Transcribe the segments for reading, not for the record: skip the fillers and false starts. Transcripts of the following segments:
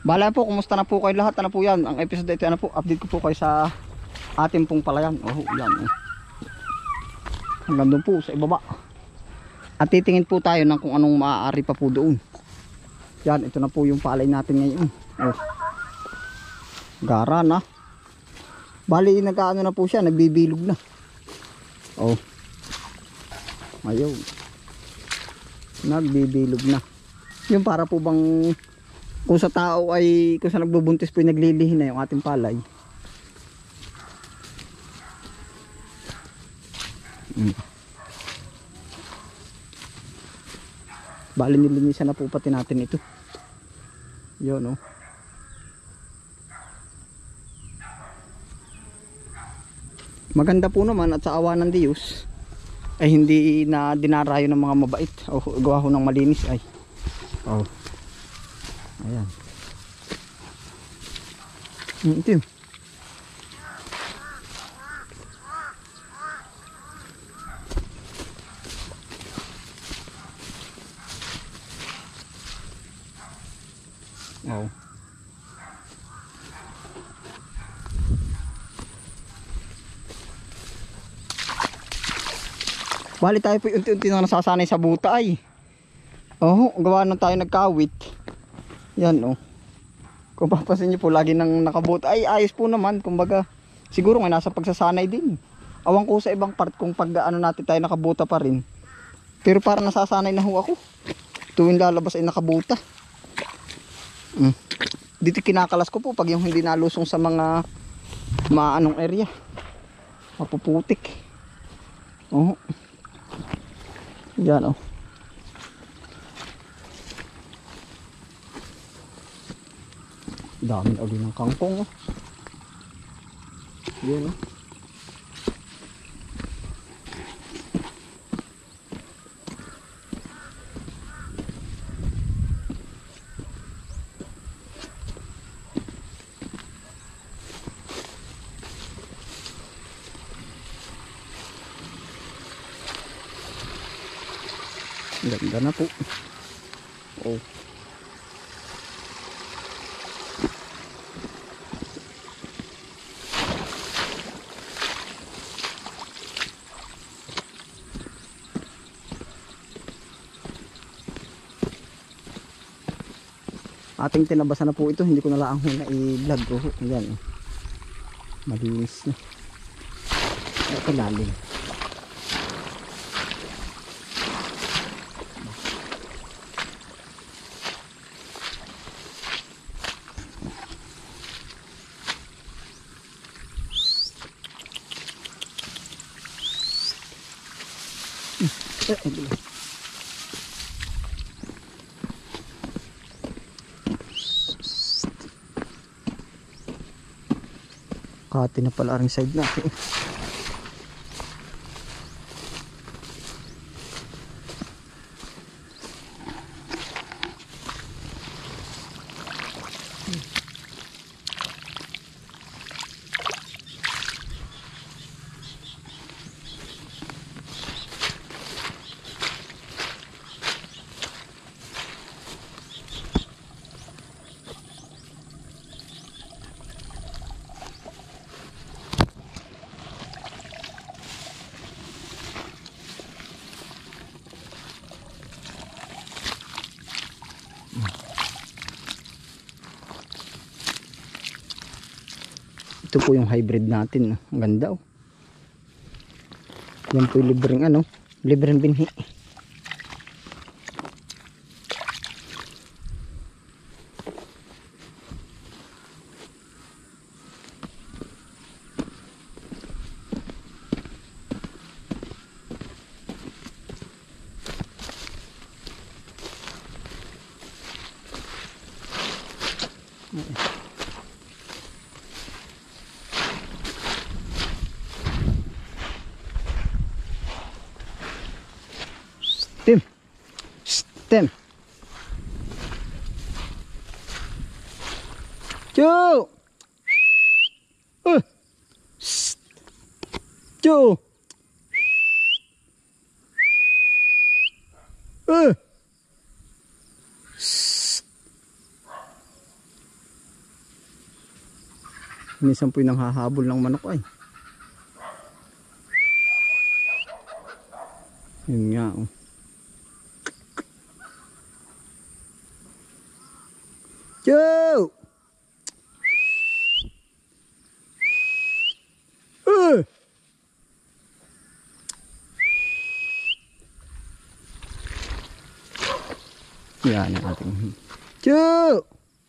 Bala po, kumusta na po kayo lahat? Ano po yan? Ang episode ito, ano po, update ko po kayo sa ating pong palayan. Oh, yan. Oh. Hanggang doon po sa ibaba. At titingin po tayo ng kung anong maaari pa po doon. Yan, ito na po yung palay natin ngayon. Oh. Gara na. Bali, nag-ano na po siya, nagbibilog na. Oh. Ayaw. Nagbibilog na. Yung para po bang kung sa tao ay, kung sa nagbubuntis po naglilihi na yung ating palay. Bali nilinisan na po pati natin ito. Yun oh. Maganda po naman at sa awa ng Diyos ay hindi na dinarayo ng mga mabait o gawa ho ng malinis ay. Oh. Ayan. Ito yun. Oh. Bali tayo po unti-unti na nasasanay sa buta ay. Oh, gawa nang tayo nagkawit. Yan oh. Kung papasin niyo po lagi nang nakabuta ay ayos po naman, kumbaga siguro nga nasa pagsasanay din. Awang ko sa ibang part kung pag ano natin tayo nakabuta pa rin. Pero para nasasanay na ho ako. Tuwing lalabas ay nakabuta. Dito kinakalas ko po pag yung hindi nalusong sa mga maanong area. Mapuputik. Oh. Yan oh. Dami na ulit ng kangkong oh. Yan oh. Ganda na po. Oh. Ating tinabasan na po ito, hindi ko na lang na i-vlog ko. Ayan. Malinis na. Ito lalim. Kati na pala ang side natin. Ito po yung hybrid natin. Ang ganda oh. Yan po yung libreng ano, libreng binhi. Tim. Tim. Chu. Chu. Minsan po yung nanghahabol ng manok ay. Yun nga oh. Joe! Yan ang ating Joe!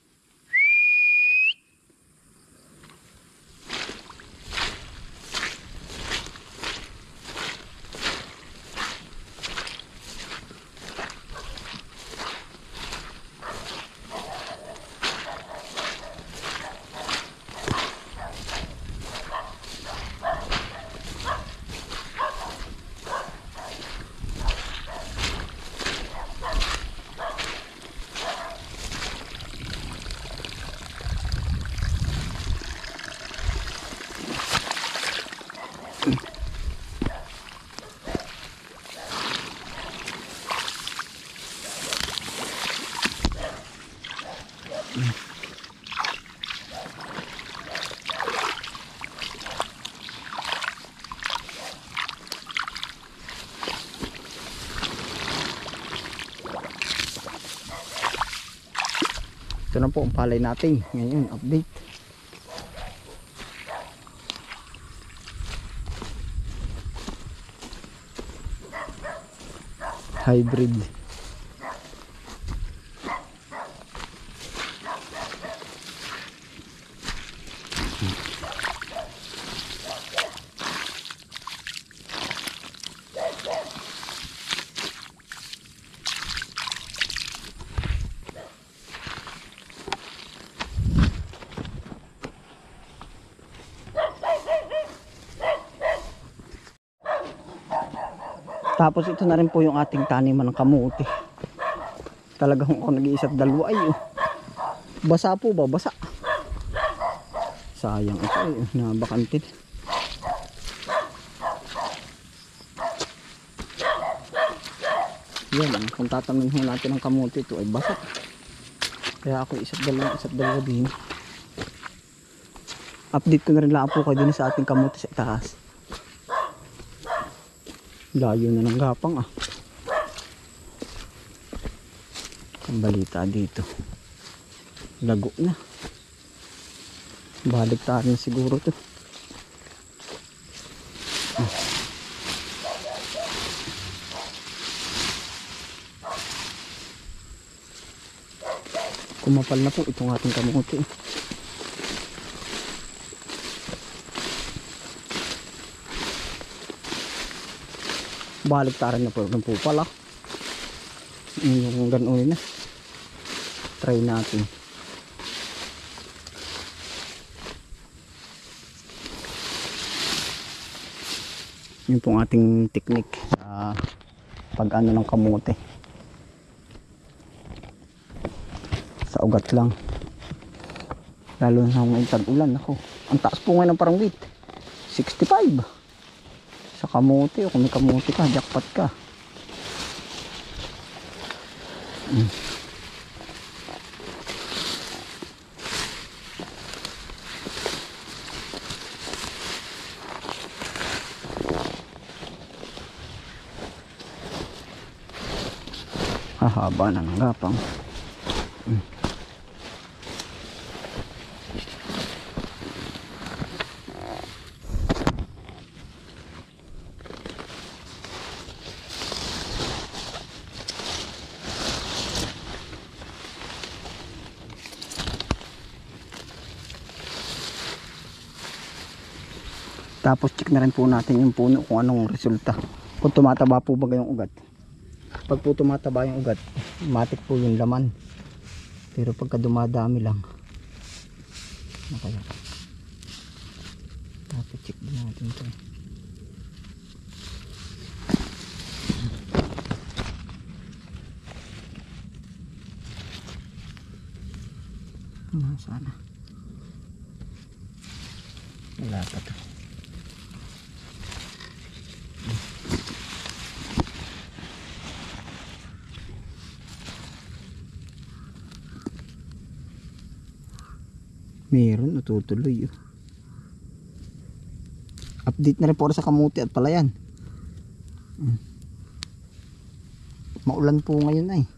Ito na po ang palay natin ngayon, update. Hybrid. Tapos ito na rin po yung ating taniman ng kamuti. Talagang ako nag-iisa't dalawa ay oh. Basa po ba? Basa. Sayang ito ay nabakantin. Yan, kung tatamin ho natin ang kamuti ito ay basa. Kaya ako isa't dalawa din. Update ko na rin lang po kayo din sa ating kamuti sa itaas. Layo na ng gapang ah. Ang balita dito, lago na. Balik tayo na siguro to. Kumapal na po itong ating kamuti. Baliktaran na po pala. Yung ganoon na. Try natin. Yun pong ating technique sa pag-ano ng kamote. Sa ugat lang. Lalo na may tag-ulan ako. Ang taas po ngayon ng parang weight. 65. Sa kamote o kung may kamote ka, jackpot ka. Hahaba na ng gapang. Tapos check na rin po natin yung puno kung anong resulta. Kung tumataba po ba yung ugat. Pag po tumataba yung ugat, matik po yung laman. Pero pagka dumadami lang, nakaya. Tapos check din natin ito. Sana. Wala pa to. Meron, natutuloy. update na rin po sa kamuti at palayan. Maulan po ngayon ay.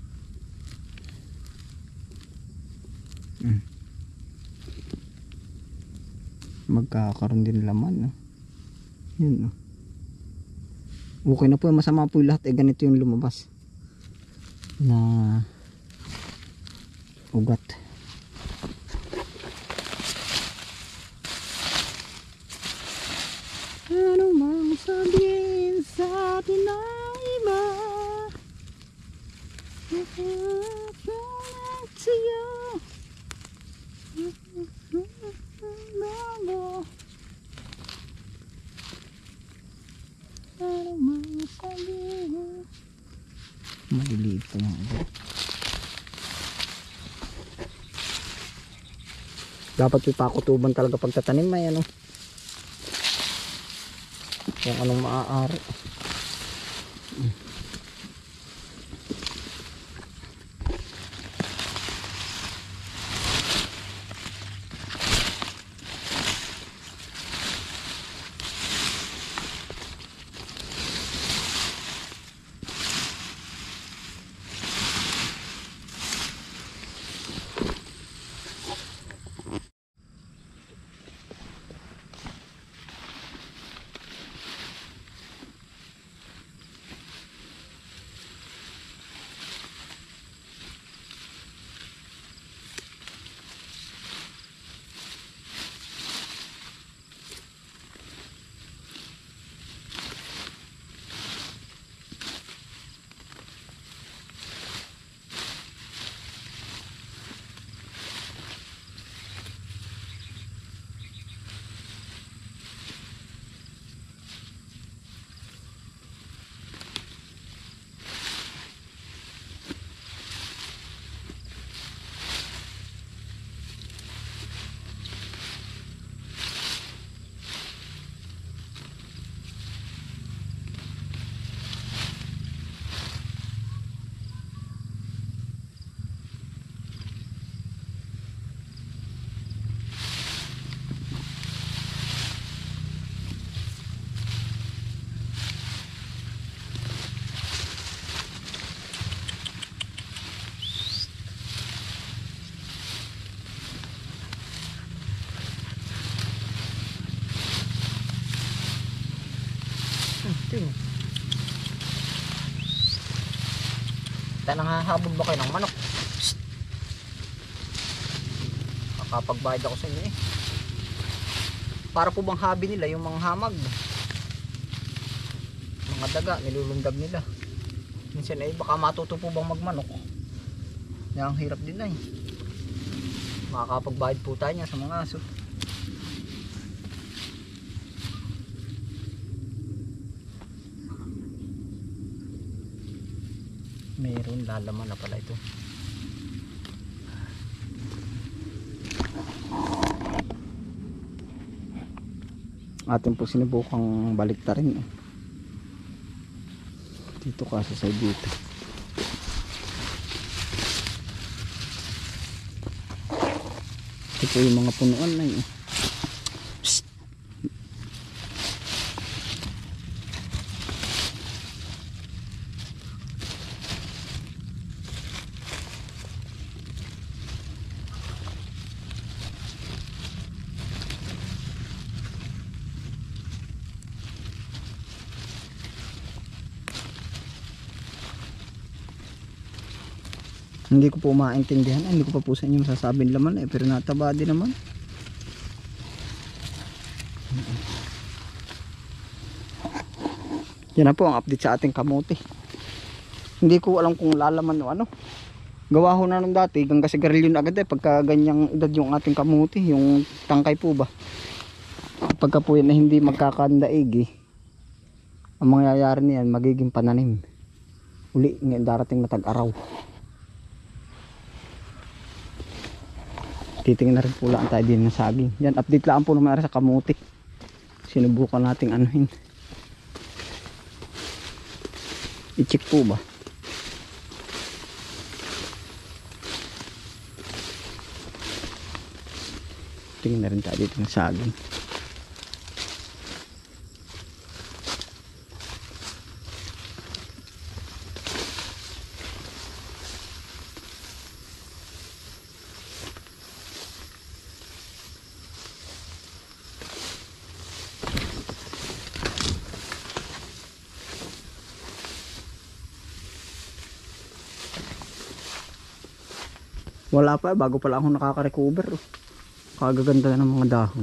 Magkakaroon din laman, no? Yun, no? Okay na po, masama po lahat, ganito yung lumabas na ugat. Ano mang sabihin sa atin na iba, sa'yo ano mang sabihin. Maliliit pa yung ugat. Dapat yung pakutuban talaga pagtatanim, may ano, kung anong maaari. Nangahabog ba kayo ng manok? Kakapagbayad ako sa inyo eh. Para po bang hobby nila yung mga hamag, mga daga, nilulundag nila. Minsan ay baka matuto po bang magmanok. Yang hirap din ay. Makakapagbayad po tayo niya sa mga aso. Meron lalaman na pala ito. Atin po sinubukang baliktarin. Dito kasi sa dito. Ito po yung mga punuan na yun. Hindi ko po maintindihan, hindi ko pa po sa inyo masasabing laman pero nataba din naman. Yan na po ang update sa ating kamote. Hindi ko alam kung lalaman o ano. Gawa ho na nung dati, hanggang sigarilyo na agad pagka ganyang edad yung ating kamote, yung tangkay po ba. Pagka po yan na hindi magkakandaig ang mangyayari niyan magiging pananim. Uli ngayon darating na tag-araw. Titingnan rin po lang tayo din ng saging. Yan, update lang po naman sa kamuti. Sinubukan nating anuhin. I-check po ba? Tingnan na rin tayo dito ng saging. Wala pa, bago pala ako nakaka-recover. Kagaganda na ng mga dahon.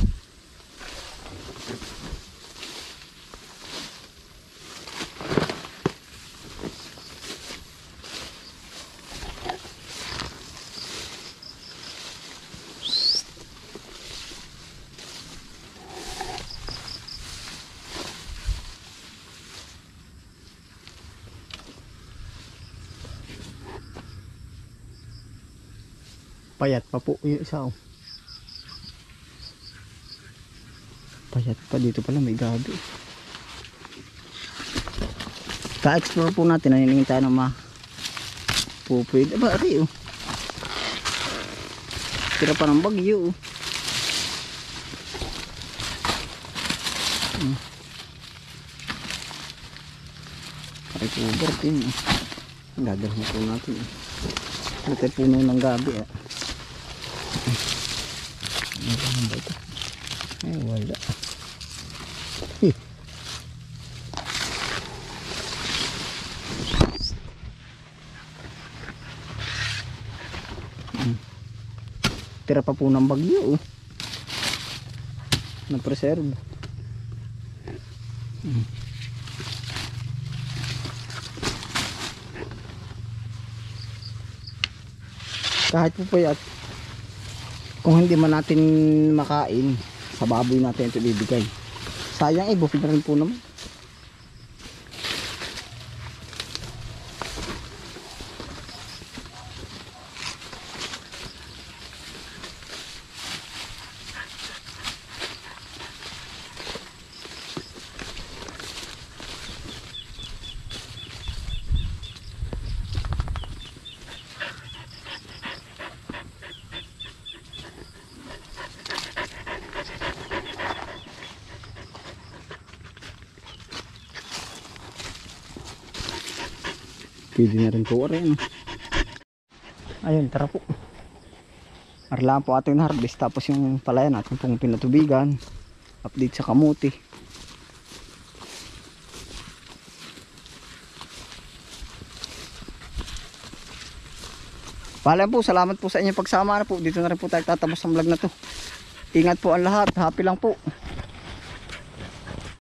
Payat pa po yung isa, oh. Payat pa, dito pala may gabi. Ka-explore po natin, naniningin tayo ng pupwede. Aba, ari, oh. Tira pa ng bagyo, oh. Recover din, oh. Dadalhin po natin, oh. Ito ay puno ng gabi, ah. Ano ba ito? Ay, wala. Tira pa po ng bagyo, oh. Na-preserve. Kahit po payat, kung hindi man natin makain, sa baboy natin ito bibigay. Sayang, bukid na rin po naman. Pwede na rin po rin. Ayun, tara po. Arlaan po ating harvest. Tapos yung palaya natin pong pinatubigan. Update sa kamuti. Paalam po, salamat po sa inyong pagsama na po. Dito na rin po tayo tatapos ang vlog na to. Ingat po ang lahat. Happy lang po.